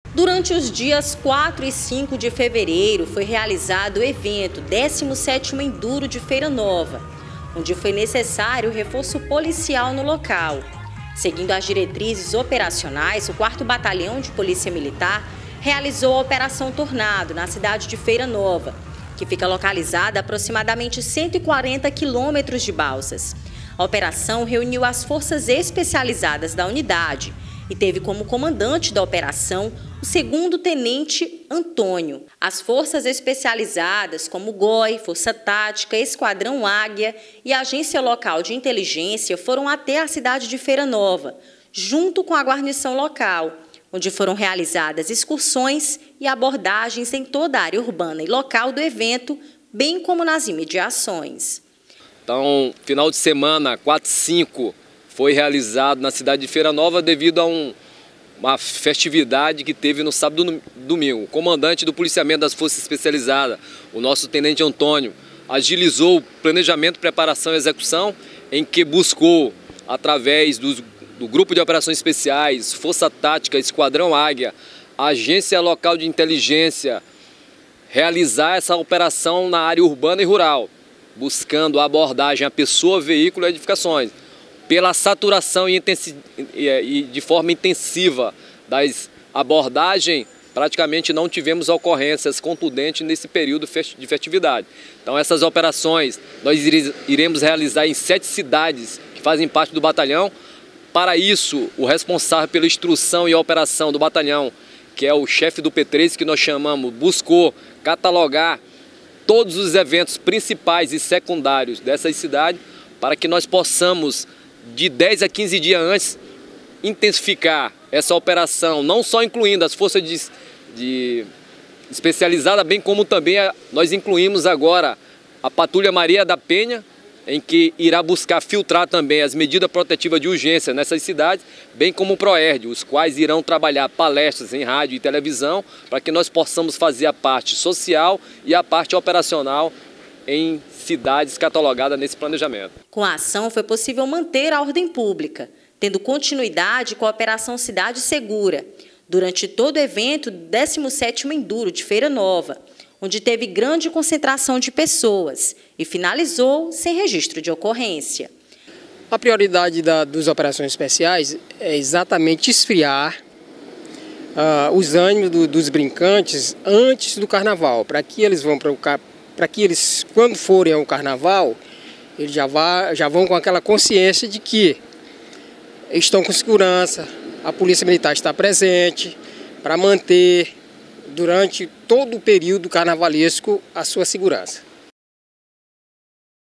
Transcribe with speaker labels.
Speaker 1: Durante os dias 4 e 5 de fevereiro foi realizado o evento 17º Enduro de Feira Nova, onde foi necessário reforço policial no local. Seguindo as diretrizes operacionais, o 4º Batalhão de Polícia Militar realizou a Operação Tornado na cidade de Feira Nova, que fica localizada a aproximadamente 140 quilômetros de Balsas. A operação reuniu as forças especializadas da unidade e teve como comandante da operação o 2º Tenente Antônio. As forças especializadas como GOI, Força Tática, Esquadrão Águia e Agência Local de Inteligência foram até a cidade de Feira Nova, junto com a guarnição local, onde foram realizadas excursões e abordagens em toda a área urbana e local do evento, bem como nas imediações.
Speaker 2: Então, final de semana, 4 e 5, foi realizado na cidade de Feira Nova devido a uma festividade que teve no sábado e domingo. O comandante do policiamento das forças especializadas, o nosso Tenente Antônio, agilizou o planejamento, preparação e execução, em que buscou, através do Grupo de Operações Especiais, Força Tática, Esquadrão Águia, Agência Local de Inteligência, realizar essa operação na área urbana e rural, buscando a abordagem a pessoa, veículo e edificações. Pela saturação e de forma intensiva das abordagens, praticamente não tivemos ocorrências contundentes nesse período de festividade. Então essas operações nós iremos realizar em 7 cidades que fazem parte do batalhão. Para isso, o responsável pela instrução e operação do batalhão, que é o chefe do P3, que nós chamamos, buscou catalogar todos os eventos principais e secundários dessas cidades para que nós possamos, de 10 a 15 dias antes, intensificar essa operação, não só incluindo as forças especializadas, bem como também nós incluímos agora a Patrulha Maria da Penha, em que irá buscar filtrar também as medidas protetivas de urgência nessas cidades, bem como o PROERD, os quais irão trabalhar palestras em rádio e televisão para que nós possamos fazer a parte social e a parte operacional em cidades catalogadas nesse planejamento.
Speaker 1: Com a ação foi possível manter a ordem pública, tendo continuidade com a Operação Cidade Segura, durante todo o evento do 17º Enduro de Feira Nova, onde teve grande concentração de pessoas e finalizou sem registro de ocorrência.
Speaker 3: A prioridade das operações especiais é exatamente esfriar os ânimos dos brincantes antes do carnaval, para que eles quando forem ao carnaval, eles já vão com aquela consciência de que estão com segurança, a Polícia Militar está presente para manter durante todo o período carnavalesco a sua segurança.